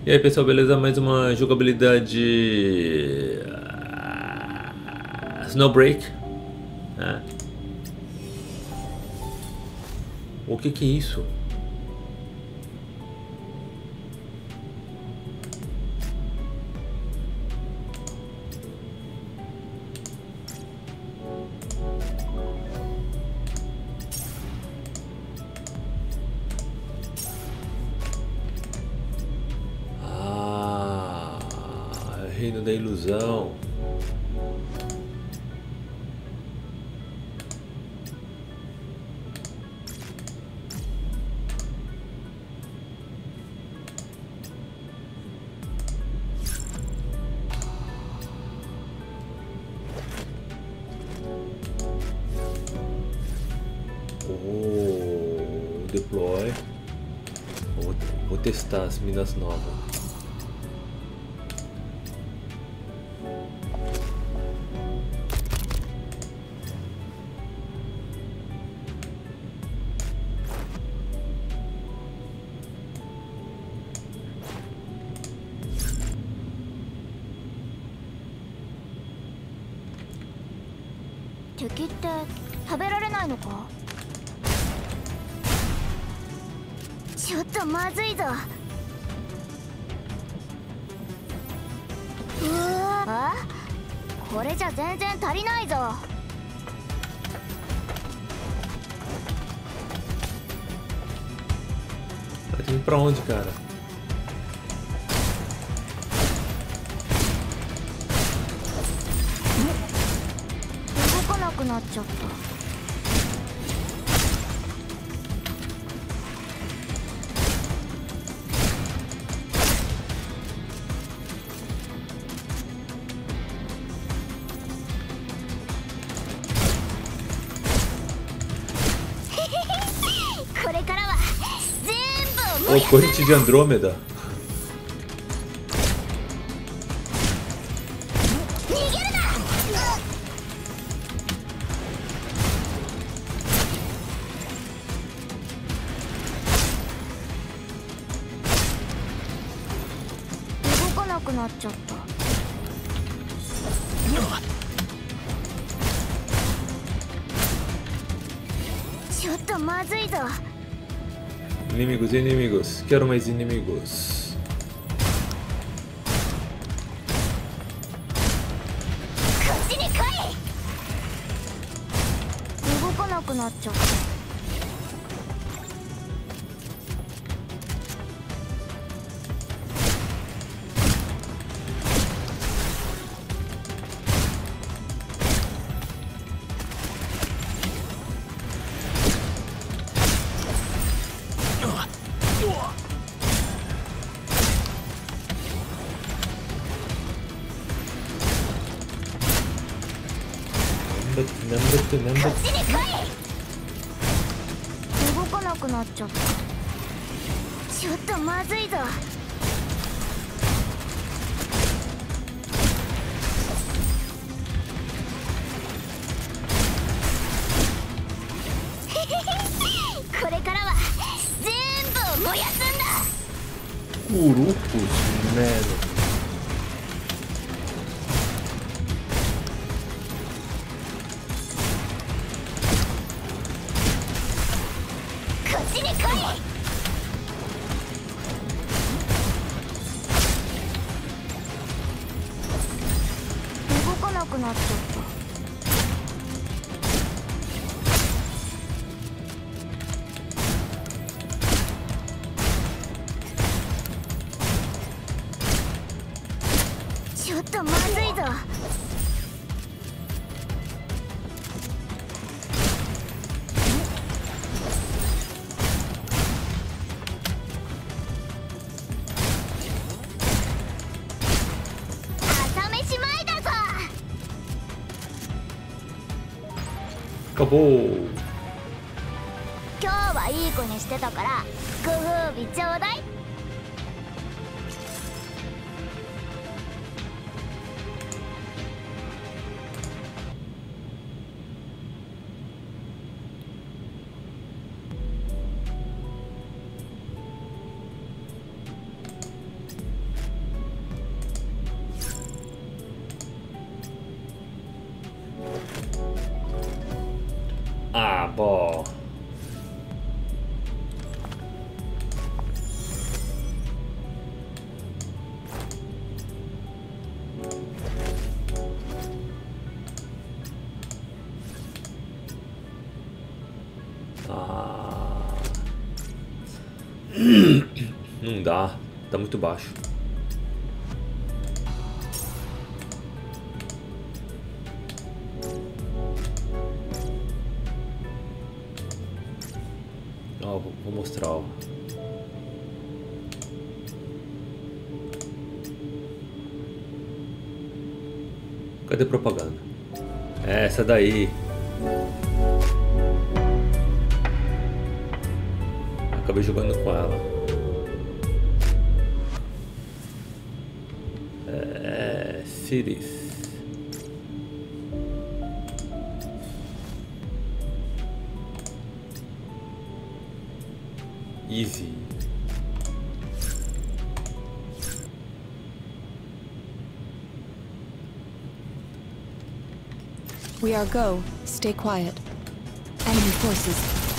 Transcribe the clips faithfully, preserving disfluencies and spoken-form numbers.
E aí pessoal, beleza? Mais uma jogabilidade ah, Snowbreak, né? O que que é isso? Ah, Reino da Ilusão. Oh, deploy. Vou, vou testar as minas novas. 敵って食べられないのか？ちょっとまずいぞ。うわあ、これじゃ全然足りないぞ。 Tá indo pra onde, cara? 動かなくなっちゃった。これからは全部 O corrente de Andrômeda. 逃げるな。動かなくなっちゃった。ちょっとまずいぞ。 Inimigos, inimigos. Quero mais inimigos. こっちに来い。動かなくなっちゃった。 なんだってなんだって。 こっちに来い。動かなくなっちゃった。ちょっとまずいぞ。これからは全部燃やすんだ。 Curupos, mano. こっちに来い。動かなくなっちゃった。ちょっとまずいぞ。朝飯前だぞ。 Acabou. 今日はいい子にしてたからご褒美ちょうだい。 dá, tá muito baixo. Ó, vou, vou mostrar, ó. Cadê propaganda? É essa daí. Acabei jogando com ela. É... Cities. Easy. We are go. Stay quiet. Enemy forces.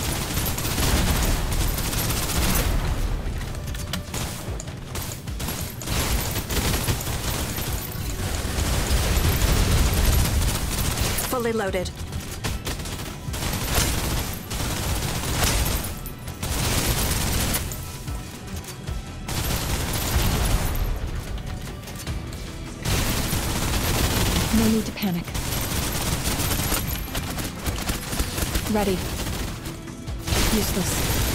Fully loaded. No need to panic. Ready. Useless.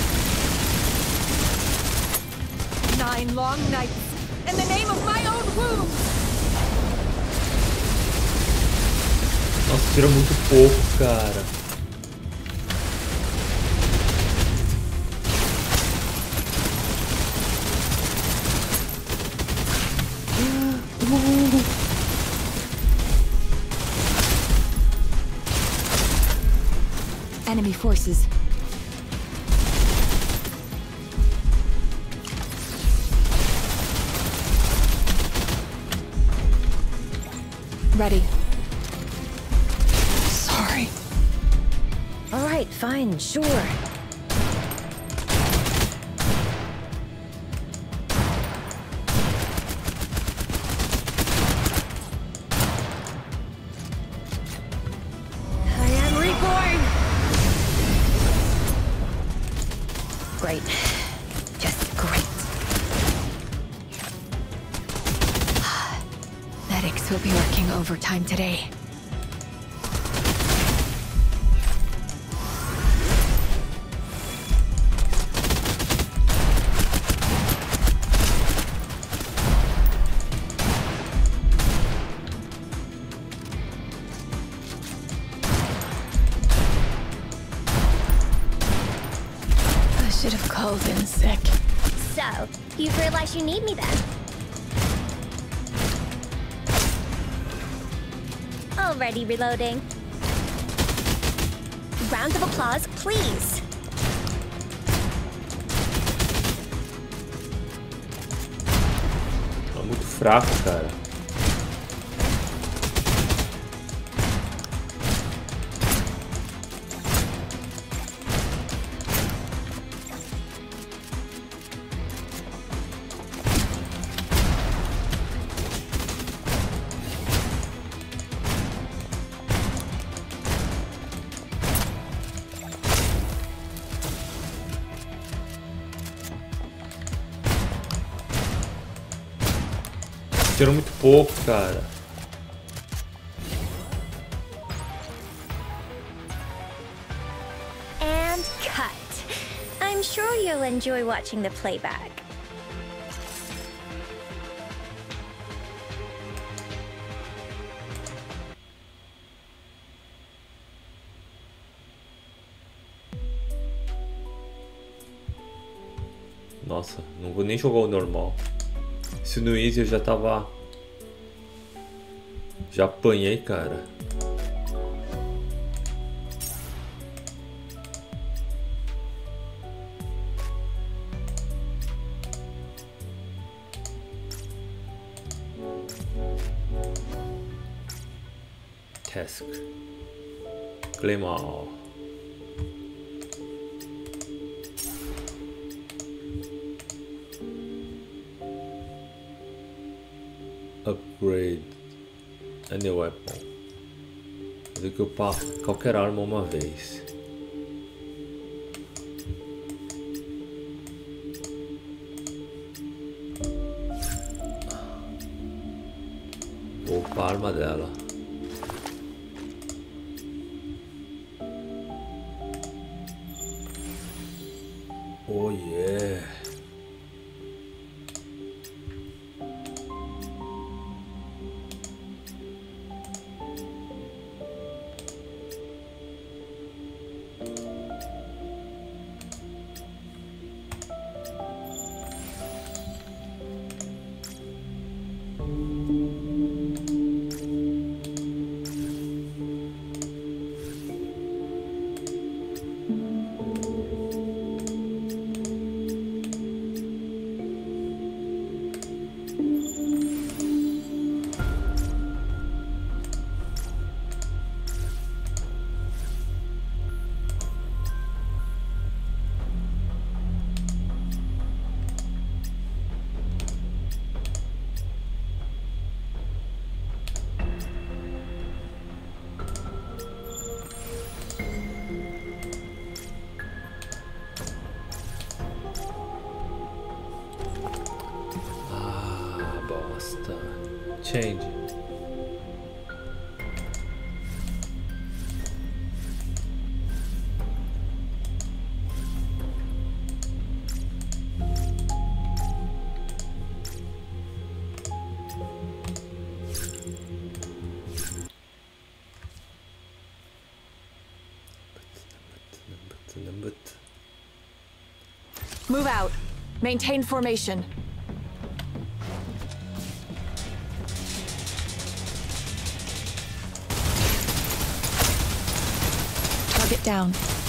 Nine long nights, in the name of my own womb! Nossa, tira muito pouco, cara. Enemy forces. Ready. Sorry. All right, fine, sure. I am reborn! Great. Just great. Medics will be working overtime today. I should have called in sick. So, you've realized you need me then? Already reloading. Round of applause, please. Tá muito fraco, cara. Tirou muito pouco, cara. And cut. I'm sure you'll enjoy watching the playback. Nossa, não vou nem jogar o normal. Se no Easy eu já tava... Já apanhei, cara. Task. Claim all. Upgrade any weapon. Fazer que eu upar qualquer arma uma vez. Opa, a arma dela. Oh yeah. Change. Move out. Maintain formation. Target down.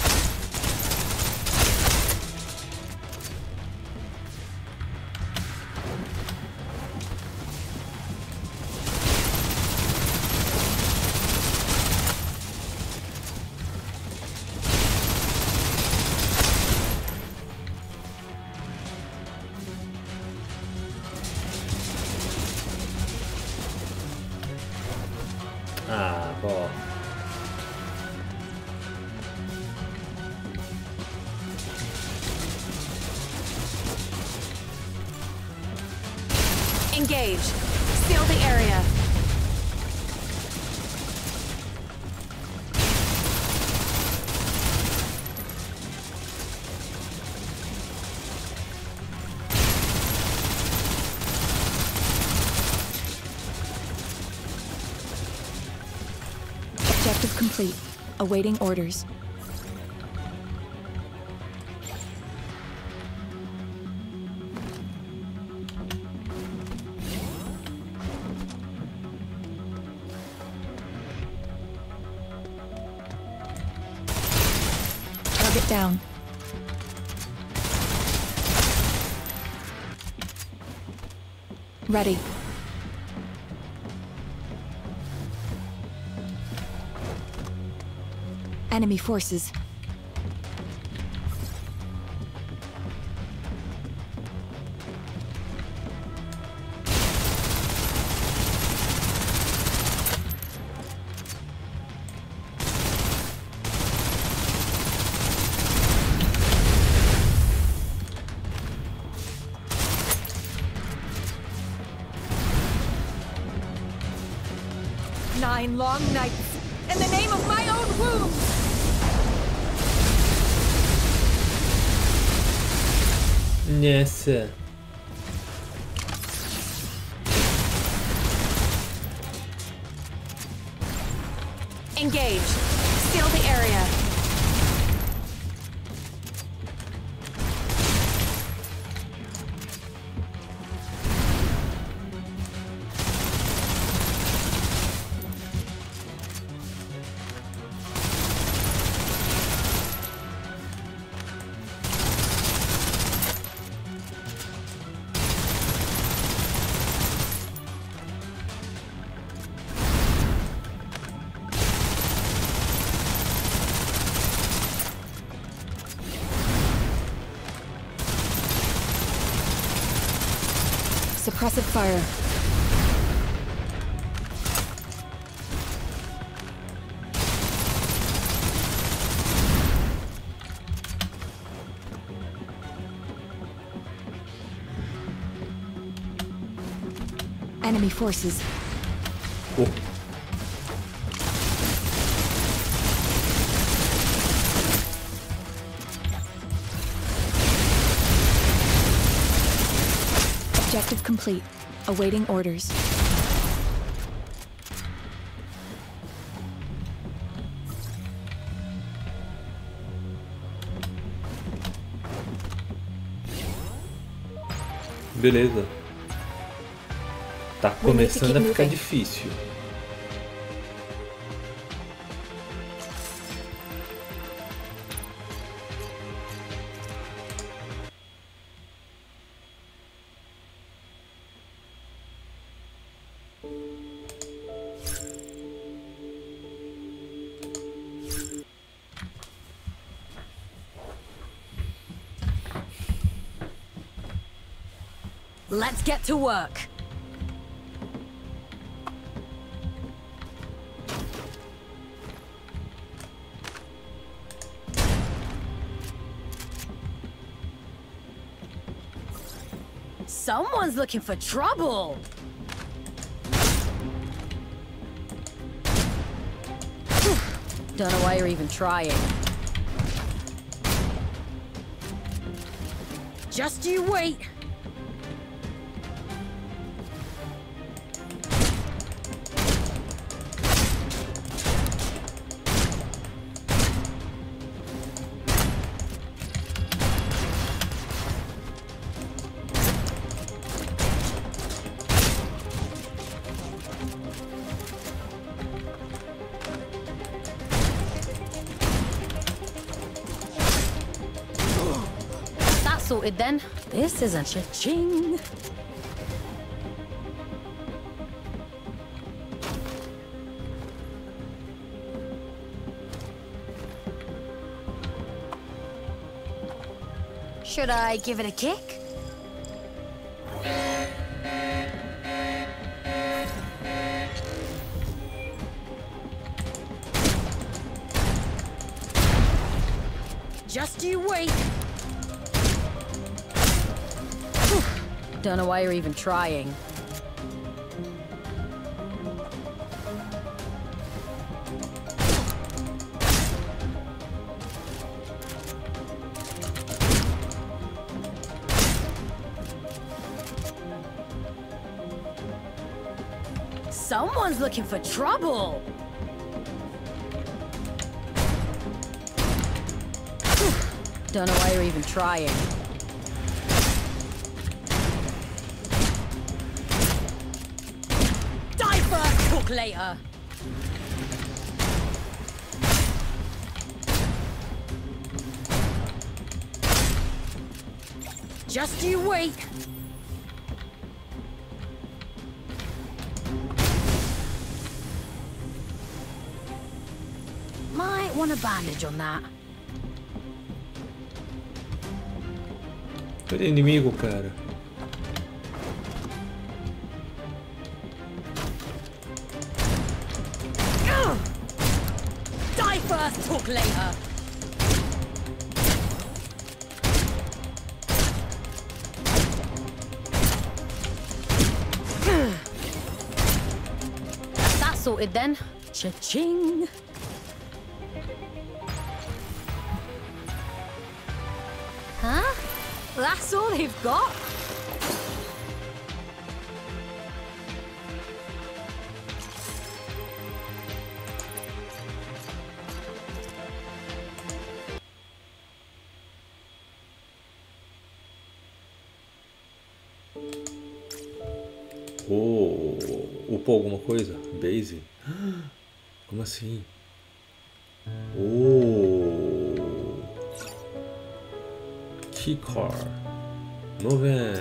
Ah, boh. Engage. Seal the area. Objective complete. Awaiting orders. Target down. Ready. Enemy forces. Nine long nights, in the name of my own womb! Yes. Engage. Seal the area. Suppressive fire. Enemy forces. Oh. Objective complete. Awaiting orders. Beleza. Tá começando a ficar difícil. Let's get to work. Someone's looking for trouble. Don't know why you're even trying. Just you wait. Sorted then. This isn't cha-ching. Should I give it a kick? Just you wait. Don't know why you're even trying. Someone's looking for trouble. Don't know why you're even trying. Later. Just you wait. Might want a bandage on that. Cadê inimigo, cara? First, talk later. That's sorted then. Cha-ching. Huh? That's all they've got? Oh, upou alguma coisa? Base? Como assim? Oh, keycard. Moving.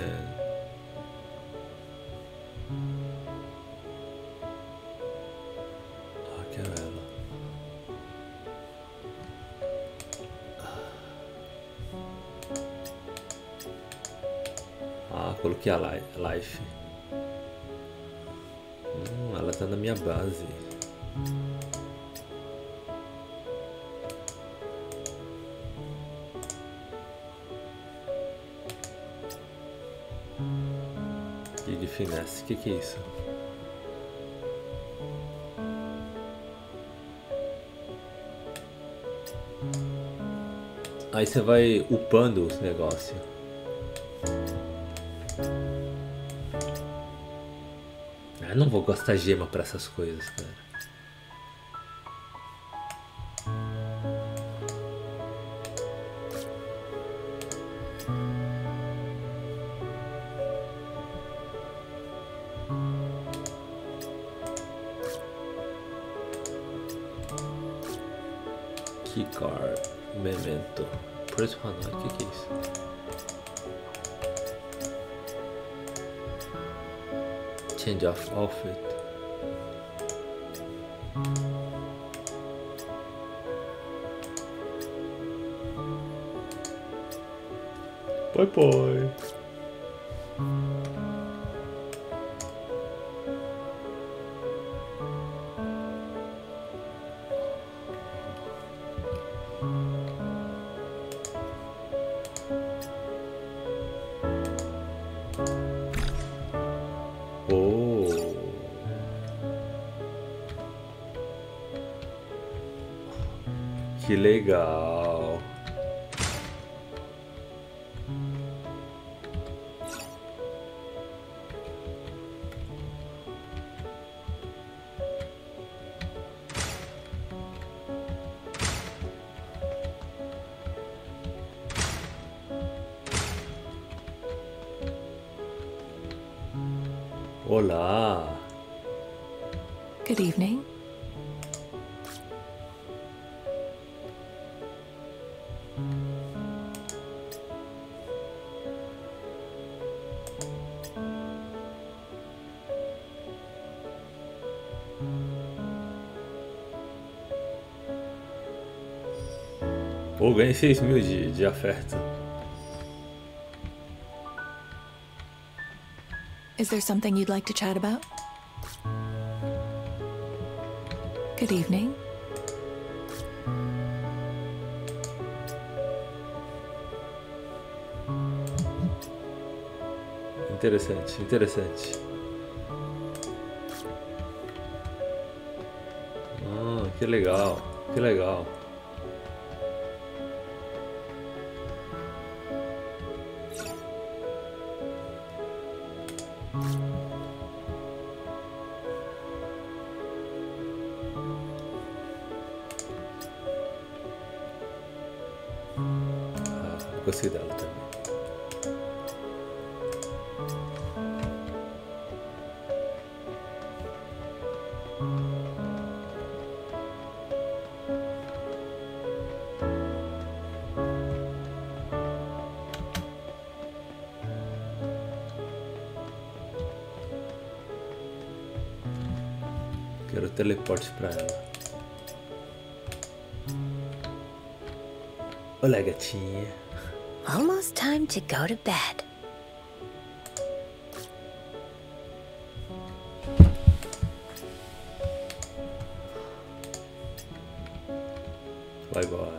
Ah, quero ela. Ah, coloquei a life. Hum, ela tá na minha base. E de finesse, o que que é isso? Aí você vai upando os negócios. Ah, não vou gastar gema pra essas coisas, cara. Keycard, Memento, Preço Hanoi, o que, que é isso? Change of outfit. Bye bye. Que legal. Olá. Good evening. Pô, ganhei seis mil de, de afeto. Is there something you'd like to chat about? Good evening. Interessante, interessante. Ah, que legal, que legal. Ah, gostei dela também. Quero teleporte pra ela. Olá, gatinha. Almost time to go to bed. Bye bye.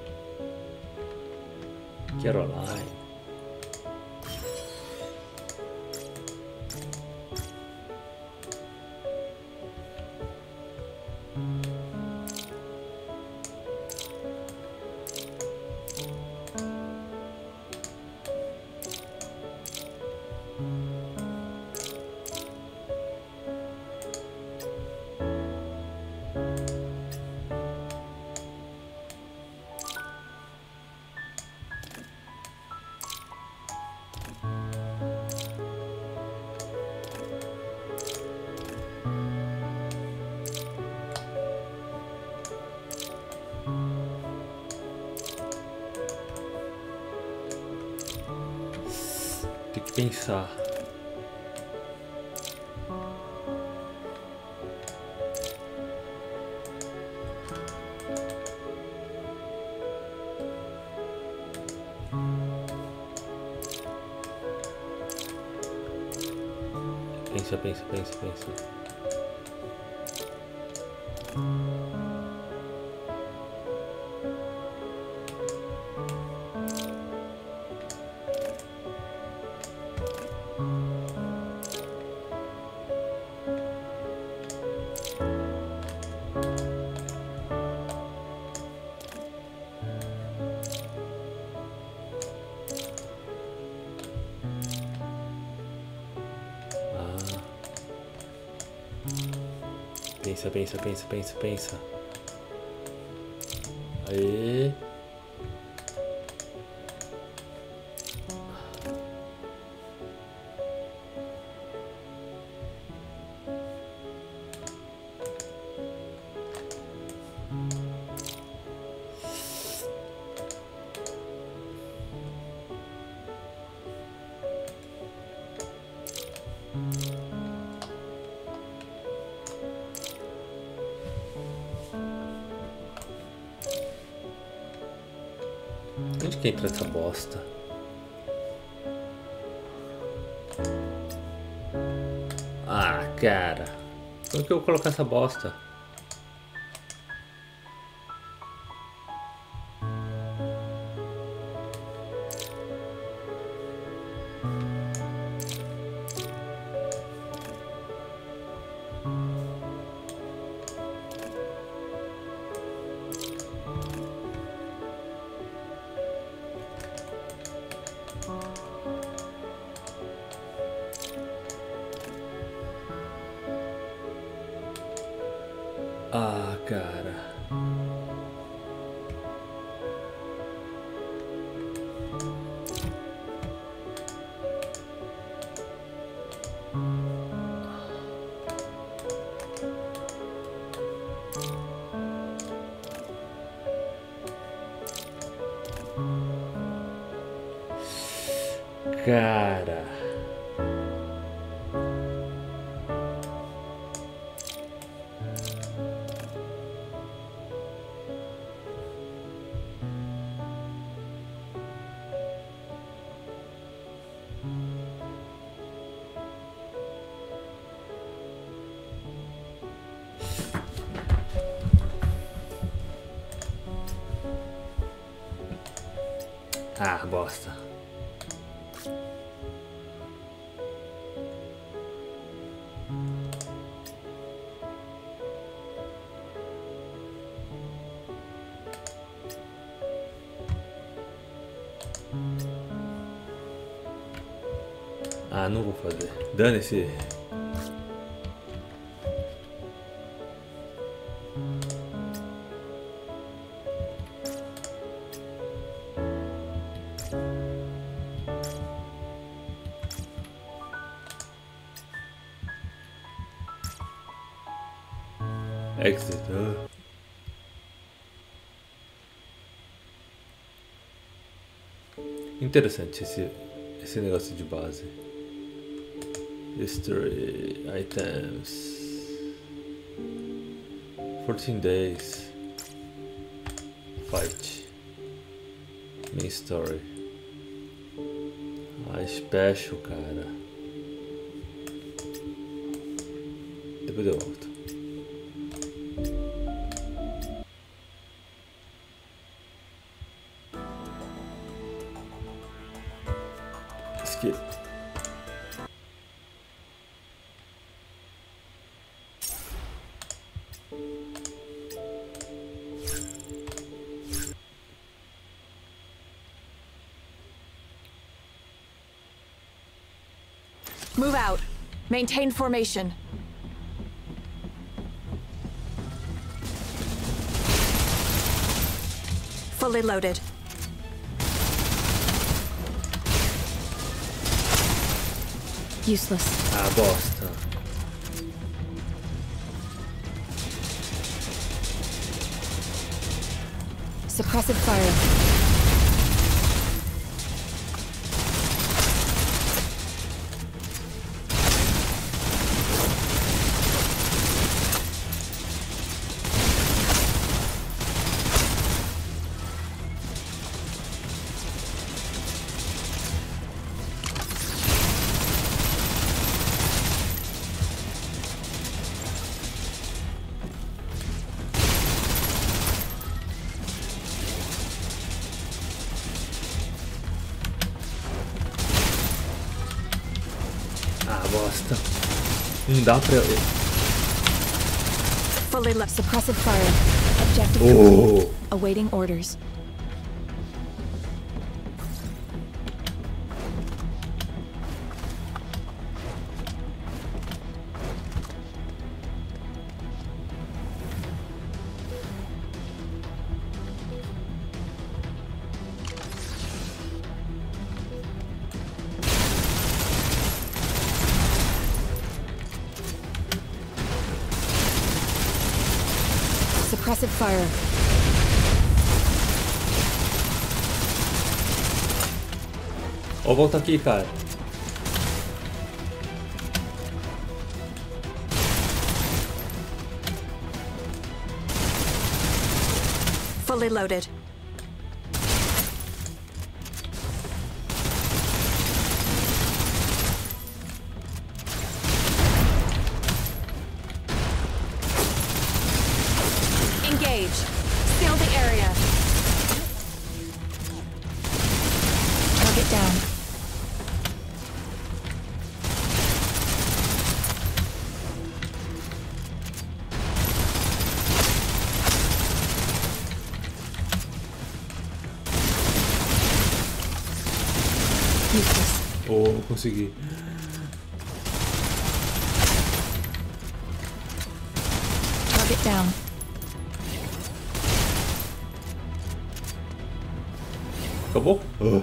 Caroline. Tem que pensar. Pensa, pensa, pensa, pensa. pensa, pensa, pensa, pensa, pensa. Aê. Onde que entra essa bosta? Ah, cara. Como que eu vou colocar essa bosta? Ah, cara. Cara. Ah, bosta. Ah, não vou fazer. Dane-se. Exit. Ah. Interessante esse, esse negócio de base. History, items. fourteen days. Fight. Main story. Ah, special, cara. Depois eu volto. Skip. Move out. Maintain formation. Fully loaded. Useless. Ah, bosta. Suppressive fire. Bosta. Não dá pra... Fully left. Suppressive fire. Objective Oh. complete. Awaiting orders. Suppressive fire. Ó, volta aqui, cara. Fully loaded. Engage. Seal the area. Target down. Useless. Oh, consegui. Target down. Acabou? Uh.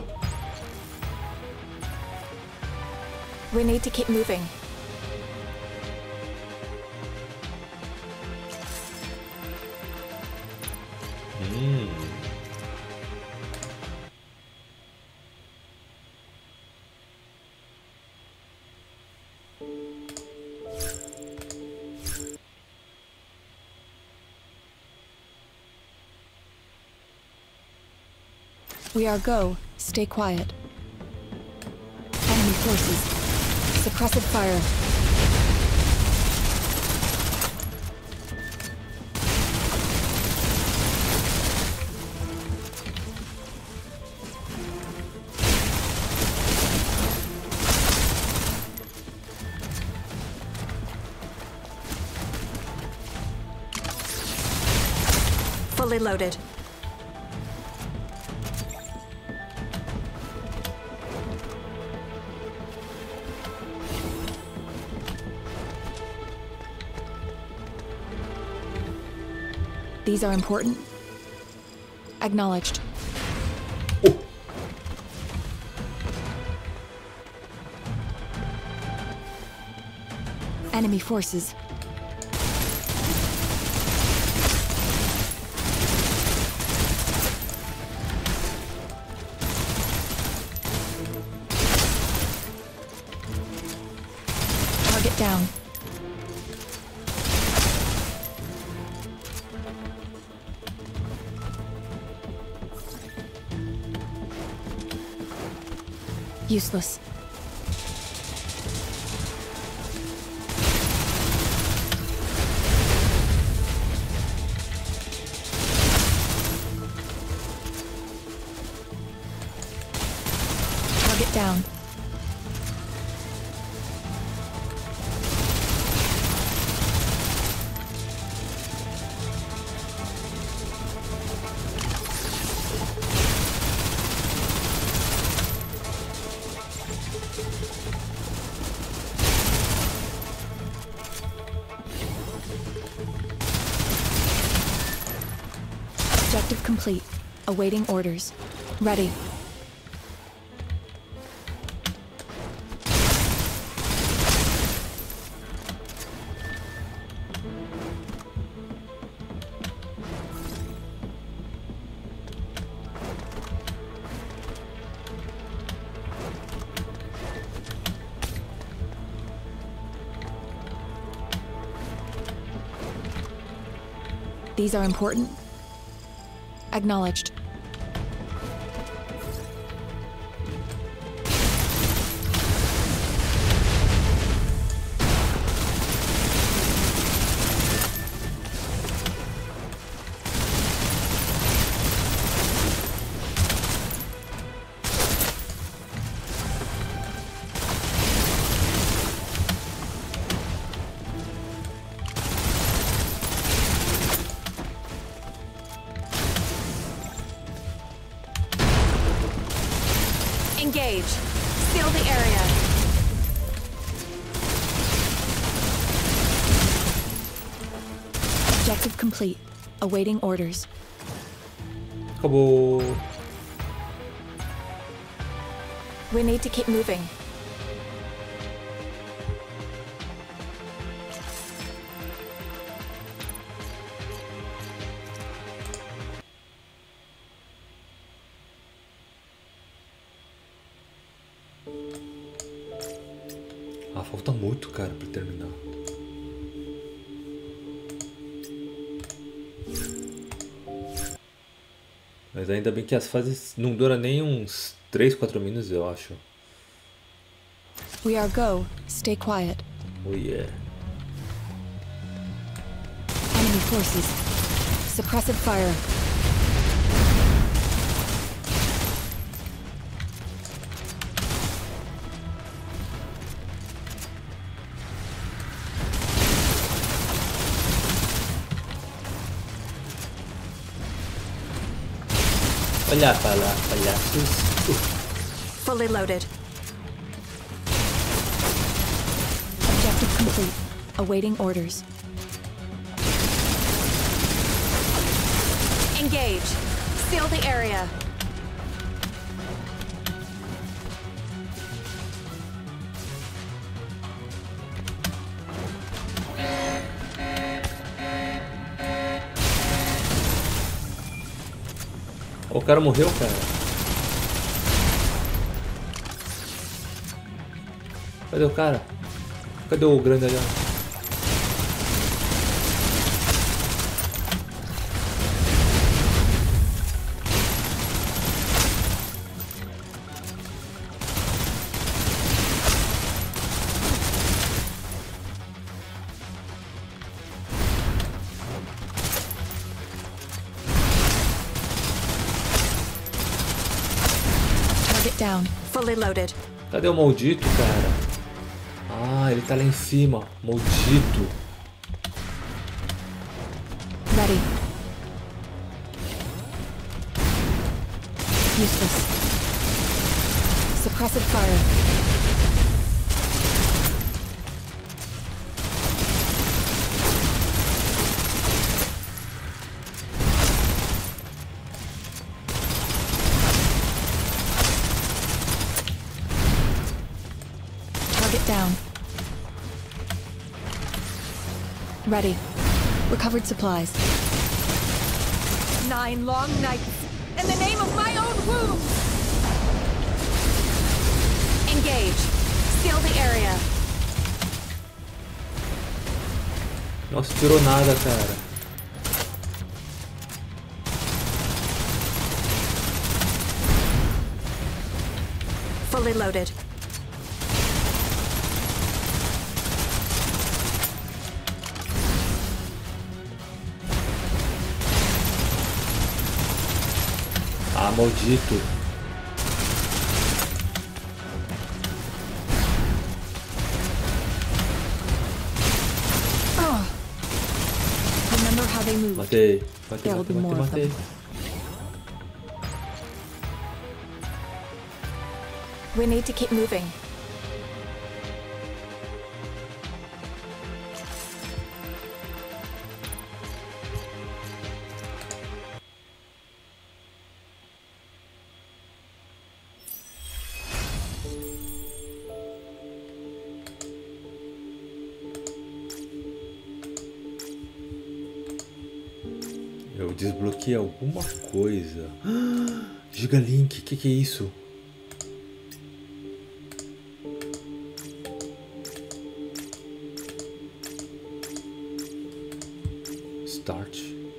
We need to keep moving. Hum. We are go. Stay quiet. Enemy forces. Suppressive fire. Fully loaded. These are important. Acknowledged. Oh. Enemy forces. Target down. Useless. Target down. Objective complete. Awaiting orders. Ready. These are important. Acknowledged. Engage. Seal the area. Objective complete. Awaiting orders. Acabou. We need to keep moving. Ah, falta muito, cara, pra terminar. Mas ainda bem que as fases não duram nem uns três, quatro minutos, eu acho. We are go. Stay quiet. Oh yeah. Enemy forces. Suppressive fire. Olha pra lá, palhaços. Uh. Fully loaded. Objective complete. Awaiting orders. Engage. Seal the area. O cara morreu, cara. Cadê o cara? Cadê o grande ali? Down. Fully loaded. Cadê o maldito, cara? Ah, ele tá lá em cima. Maldito. Ready. Useless. Suppressive fire. Down. Ready. Recovered supplies. Nine long nights, in the name of my own womb! Engage. Seal the area. Nossa, tirou nada, cara. Fully loaded. Ah, maldito. Oh. Remember how they move. Matei. Matei, There will matei, be more matei, of matei. them. We need to keep moving. Eu desbloqueei alguma coisa. Gigalink, que que é isso? Start.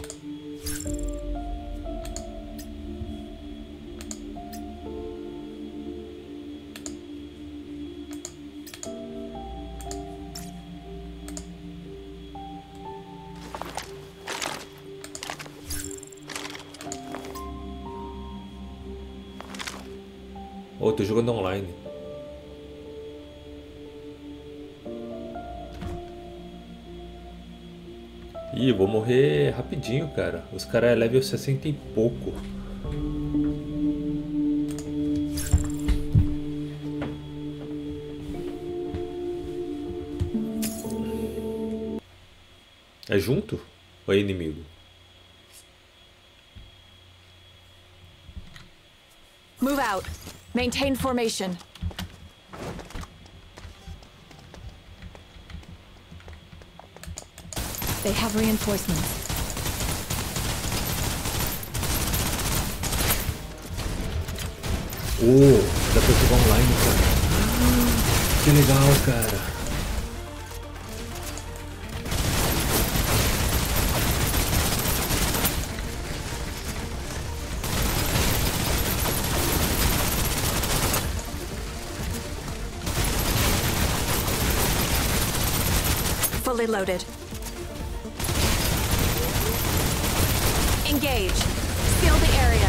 Oh, tô jogando online. Ih, vou morrer rapidinho, cara. Os caras é level sessenta e pouco. É junto? Ou é inimigo? Move out. Maintain formation. They have reinforcements. Oh, dá pra jogar online, cara. Que legal, cara. Fully loaded. Engage. Seal the area.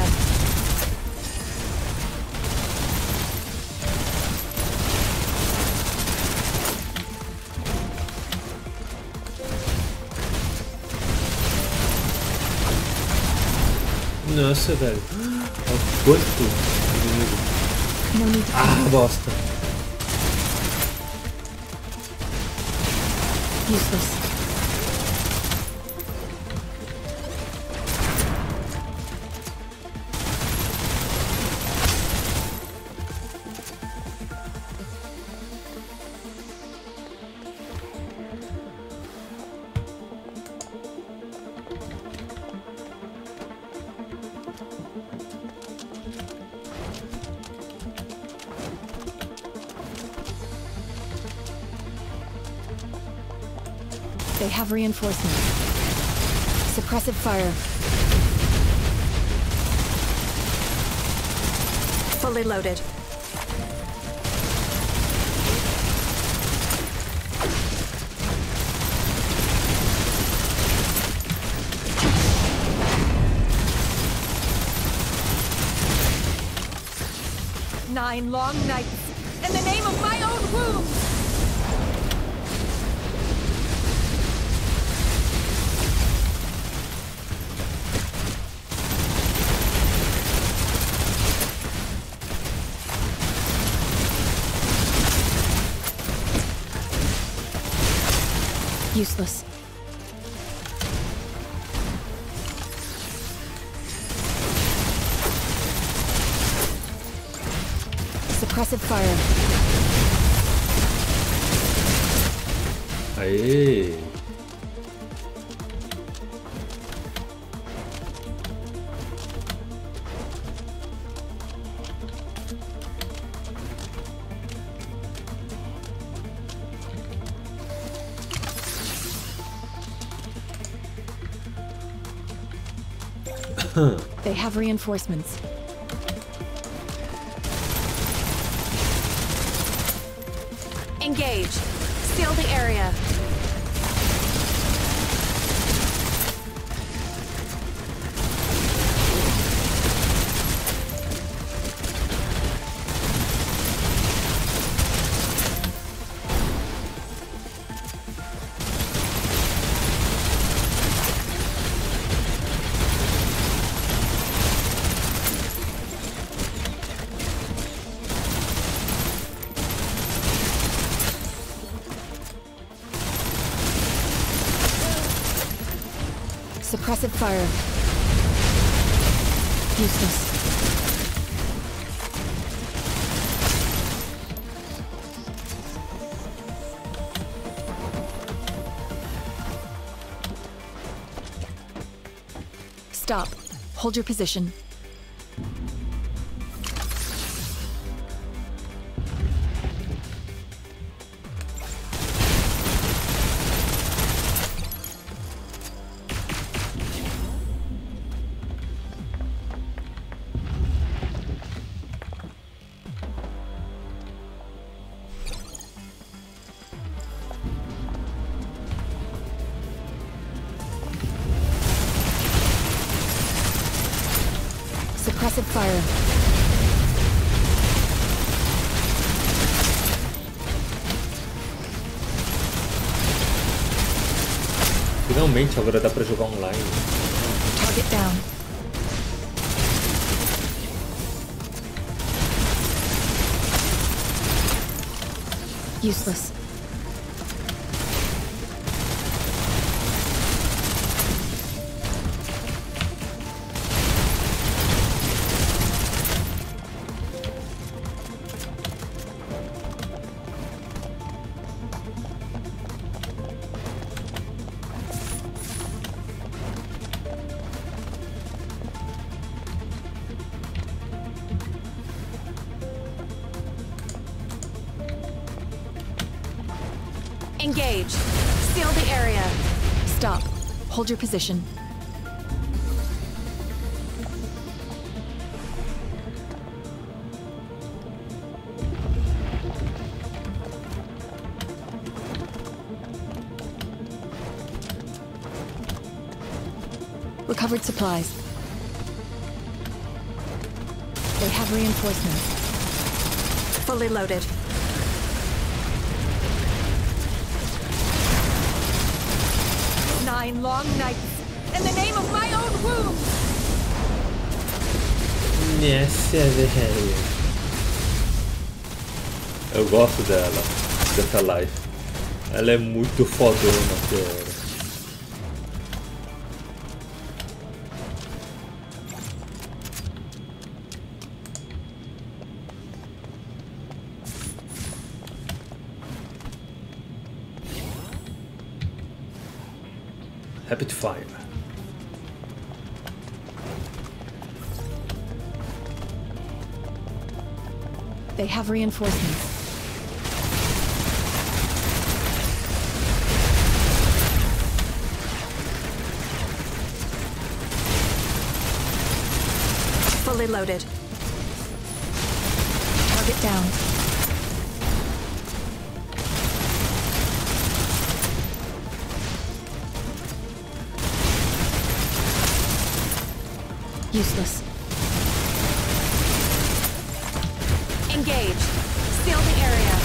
Nossa, velho. Olha quanto inimigo. No need to Ah, bosta. useless. They have reinforcements. Suppressive fire. Fully loaded. Nine long nights, in the name of my own womb! Useless. Suppressive fire. Aê! They have reinforcements. Engage. Seal the area. Suppressive fire. Useless. Stop. Hold your position. Suppressive fire. Finalmente agora dá pra jogar online. Target down. Useless. Engage. Seal the area. Stop. Hold your position. Recovered supplies. They have reinforcements. Fully loaded. Nine long nights in the name of my own womb. Essa é velha. Eu gosto dela, dessa live. Ela é muito fodona, cara. Rapid fire. They have reinforcements. Fully loaded. Target down. Useless. Engage. Seal the area.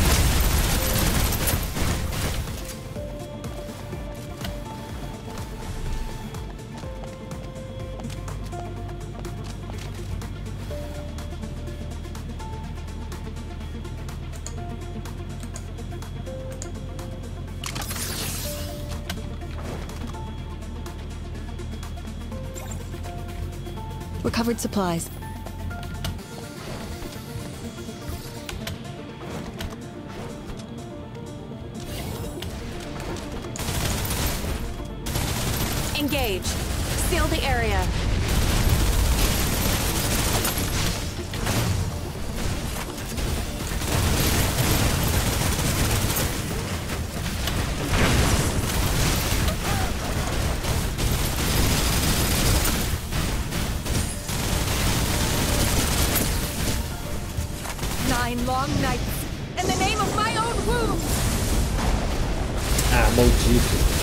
Recovered supplies. Engage. Seal the area. Nine long nights in the name of my own womb. Ah, maldito.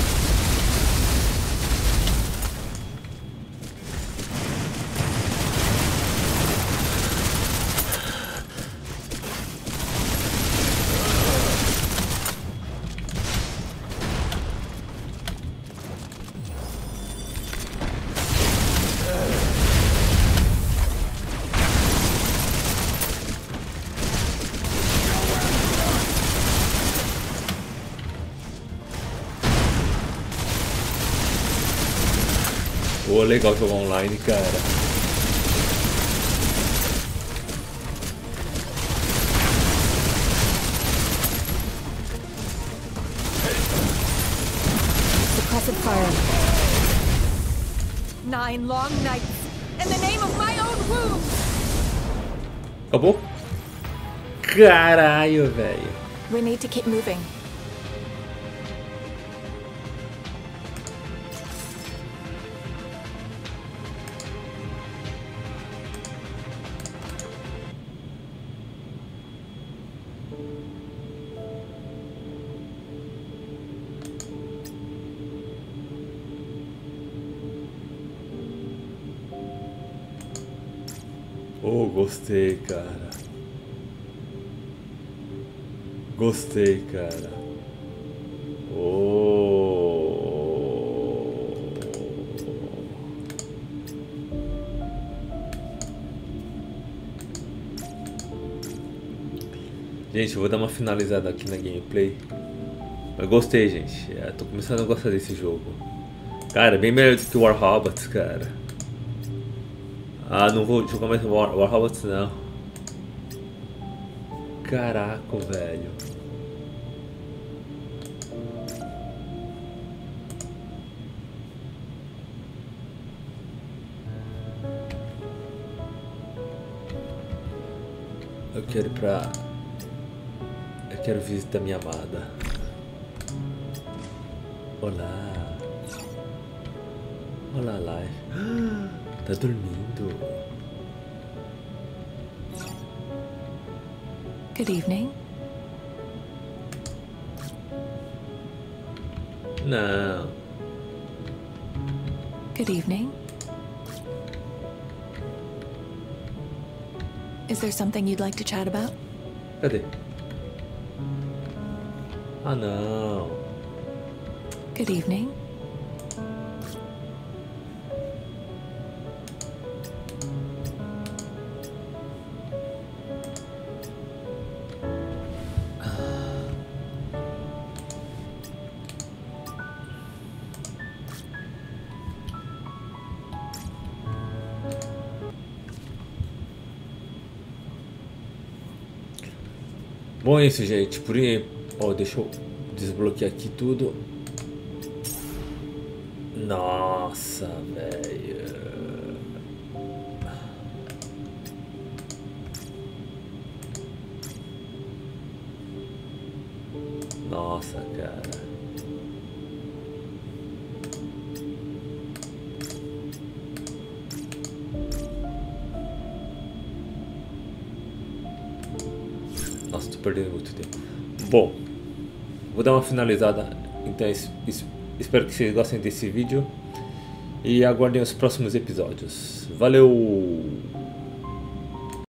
Pô, legal jogar online, cara. Suppressive fire. Nine long nights in the name of my own womb. Acabou? Caralho, velho. We need to keep moving. Oh, gostei, cara. Gostei, cara. Oh. Gente, eu vou dar uma finalizada aqui na gameplay. Mas gostei, gente. É, tô começando a gostar desse jogo. Cara, bem melhor do que o War Robots, cara. Ah, não vou jogar mais War, War Robots, não. Caraca, velho. Eu quero ir pra... Eu quero visitar minha amada. Olá. Olá, live. Tá dormindo. Good evening. Não. Good evening. Is there something you'd like to chat about? Cadê? Ah, não. Good evening. Bom, é isso, gente. Por aí, ó, deixa eu desbloquear aqui tudo. Nossa, velho. Nossa, cara. Nossa, tô perdendo muito tempo. Bom, vou dar uma finalizada. Então, es es espero que vocês gostem desse vídeo. E aguardem os próximos episódios. Valeu!